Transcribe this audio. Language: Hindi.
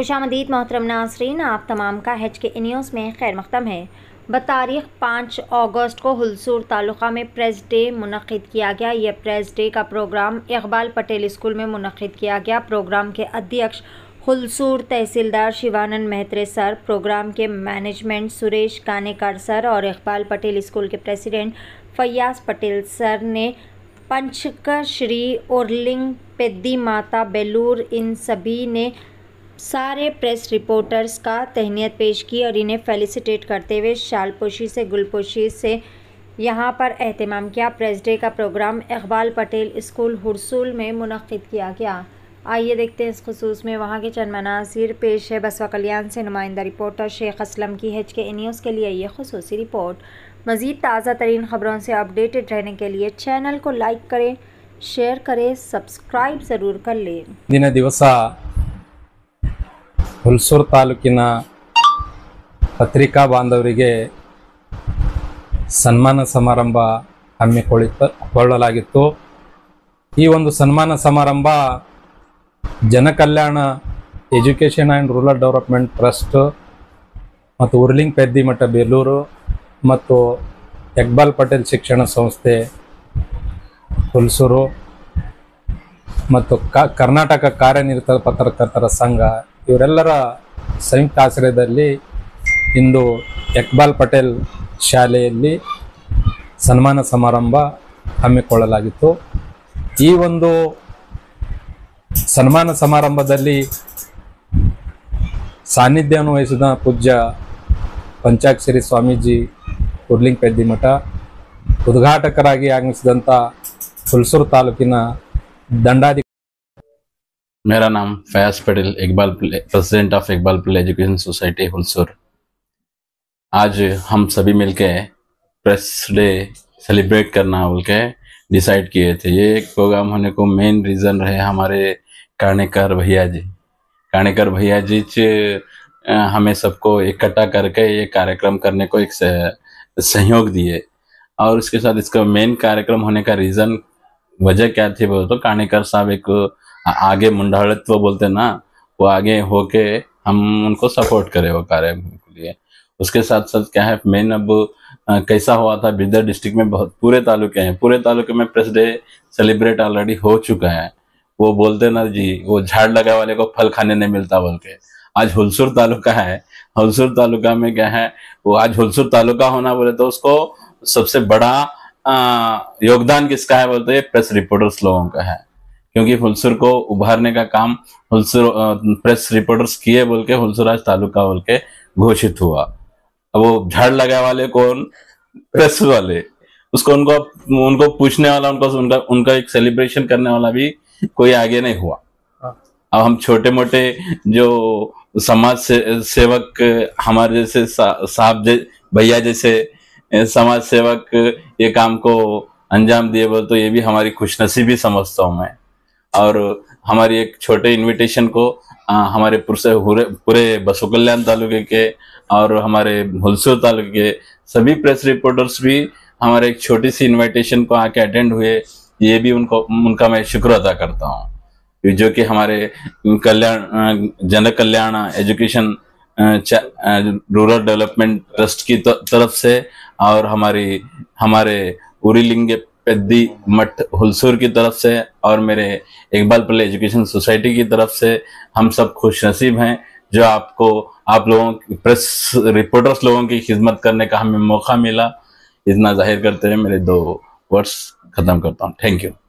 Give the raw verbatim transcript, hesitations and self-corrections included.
खुशामदीद मोहतरम नाज़रीन, आप तमाम का एच के न्यूज़ में खैर मक़दम है। बतारीख़ पाँच अगस्त को हुलसूर तालुक़ा में प्रेस डे मुनक़िद किया गया। यह प्रेस डे का प्रोग्राम इक़बाल पटेल स्कूल में मुनक़िद किया गया। प्रोग्राम के अध्यक्ष हुलसूर तहसीलदार शिवानंद मेहत्रे सर, प्रोग्राम के मैनेजमेंट सुरेश कानेकर सर और इक़बाल पटेल स्कूल के प्रेसिडेंट फयाज पटेल सर ने पंचकश्री उर्लिंग पेद्दी माता बेलूर इन सभी ने सारे प्रेस रिपोर्टर्स का तहनीत पेश की और इन्हें फेलिसिटेट करते हुए शालपोशी से गुलपोशी से यहाँ पर एहतमाम किया। प्रेस डे का प्रोग्राम इक़बाल पटेल स्कूल हुरसूल में मुनक़िद किया गया। आइए देखते हैं इस खुसूस में वहाँ के चंद मनासिर। पेश है बसवा कल्याण से नुमाइंदा रिपोर्टर शेख असलम की एच के न्यूज़ के लिए ये खुसूसी रिपोर्ट। मज़ीद ताज़ा तरीन ख़बरों से अपडेटेड रहने के लिए चैनल को लाइक करें, शेयर करें, सब्सक्राइब ज़रूर कर लें। दिन दिवस ಹುಲ್ಸೂರು ತಾಲೂಕಿನ ಪತ್ರಿಕಾ ಬಾಂಧವರಿಗೆ ಸನ್ಮಾನ ಸಮಾರಂಭ ಹಮ್ಮಿಕೊಳ್ಳಲಾಗಿತ್ತು। ಈ ಒಂದು ಸನ್ಮಾನ ಸಮಾರಂಭ Janakalyan education and rural development trust ಮತ್ತು ಉರ್ಲಿಂಗ್ ಪೆದ್ದಿಮಠ ಬೇಲೂರು ಮತ್ತು ಇಕ್ಬಾಲ್ ಪಟೇಲ್ ಶಿಕ್ಷಣ ಸಂಸ್ಥೆ ಹುಲ್ಸೂರು ಮತ್ತು ಕರ್ನಾಟಕ ಕಾರ್ಯನಿರತ ಪತ್ರಕರ್ತರ ಸಂಘ ಇವರೆಲ್ಲರ ಸಂಯುಕ್ತ ಆಶ್ರಯದಲ್ಲಿ ಇಂದು ಇಕ್ಬಾಲ್ ಪಟೇಲ್ ಶಾಲೆಯಲ್ಲಿ ಸನ್ಮಾನ ಸಮಾರಂಭ ಹಮ್ಮಿಕೊಳ್ಳಲಾಗಿತ್ತು। ಈ ಒಂದು ಸನ್ಮಾನ ಸಮಾರಂಭದಲ್ಲಿ ಸಾನ್ನಿಧ್ಯವನ್ನು ವಹಿಸಿದ ಪೂಜ್ಯ ಪಂಚಾಕ್ಷರಿ ಸ್ವಾಮೀಜಿ ಉರ್ಲಿಂಗ್ ಪೆದ್ದಿಮಠ, ಉದ್ಘಾಟಕರಾಗಿ ಆಗಮಿಸಿದಂಥ ಹುಲ್ಸೂರು ತಾಲೂಕಿನ ದಂಡಾಧಿಕಾರಿ। मेरा नाम Fayaz Patel, Iqbal president of Iqbal Patel education society Hulsoor. आज हम सभी मिलके प्रेस डे सेलिब्रेट करना बोल के डिसाइड किए थे। ये एक प्रोग्राम होने को मेन रीज़न रहे हमारे कानेकर भैया जी। कानेकर भैया जी हमें सबको इकट्ठा करके ये कार्यक्रम करने को एक सहयोग दिए और उसके साथ इसका मेन कार्यक्रम होने का रीज़न वजह क्या थी बोलो तो कानेकर साहब एक आगे मुंडाड़ित्व बोलते ना, वो आगे होके हम उनको सपोर्ट करें वो कार्य के लिए। उसके साथ साथ क्या है मेन अब कैसा हुआ था बिदर डिस्ट्रिक्ट में बहुत पूरे तालुके हैं, पूरे तालुके में प्रेस डे सेलिब्रेट ऑलरेडी हो चुका है। वो बोलते ना जी, वो झाड़ लगा वाले को फल खाने नहीं मिलता बोल के। आज हुलसूर तालुका है, हुलसूर तालुका में क्या है वो आज हुलसूर तालुका होना बोले तो उसको सबसे बड़ा आ, योगदान किसका है बोलते हैं प्रेस रिपोर्टर्स लोगों का है, क्योंकि हुलसूर को उभारने का काम हुलसूर प्रेस रिपोर्टर्स किए बोल के हुलसूर आज तालुका बोल के घोषित हुआ। अब वो झाड़ लगा वाले कौन, प्रेस वाले, उसको उनको उनको पूछने वाला उनको उनका उनका एक सेलिब्रेशन करने वाला भी कोई आगे नहीं हुआ। अब हम छोटे मोटे जो समाज से सेवक हमारे जैसे साहब भैया जैसे समाज सेवक ये काम को अंजाम दिए बोल तो ये भी हमारी खुशनसीबी समझता हूँ मैं। और हमारी एक छोटे इनविटेशन को आ, हमारे पूरे पूरे बसवा कल्याण तालुके के और हमारे हुलसूर तालुके के सभी प्रेस रिपोर्टर्स भी हमारे एक छोटी सी इनविटेशन को आके अटेंड हुए, ये भी उनको उनका मैं शुक्र अदा करता हूँ। जो कि हमारे Kalyan Jan Kalyan education rural development trust की तरफ से और हमारी हमारे उर्लिंग पेद्दी मठ हुलसूर की तरफ से और मेरे इकबाल पटेल एजुकेशन सोसाइटी की तरफ से हम सब खुश नसीब हैं जो आपको आप लोगों प्रेस रिपोर्टर्स लोगों की खिदमत करने का हमें मौका मिला। इतना जाहिर करते हुए मेरे दो वर्ड्स खत्म करता हूँ। Thank you.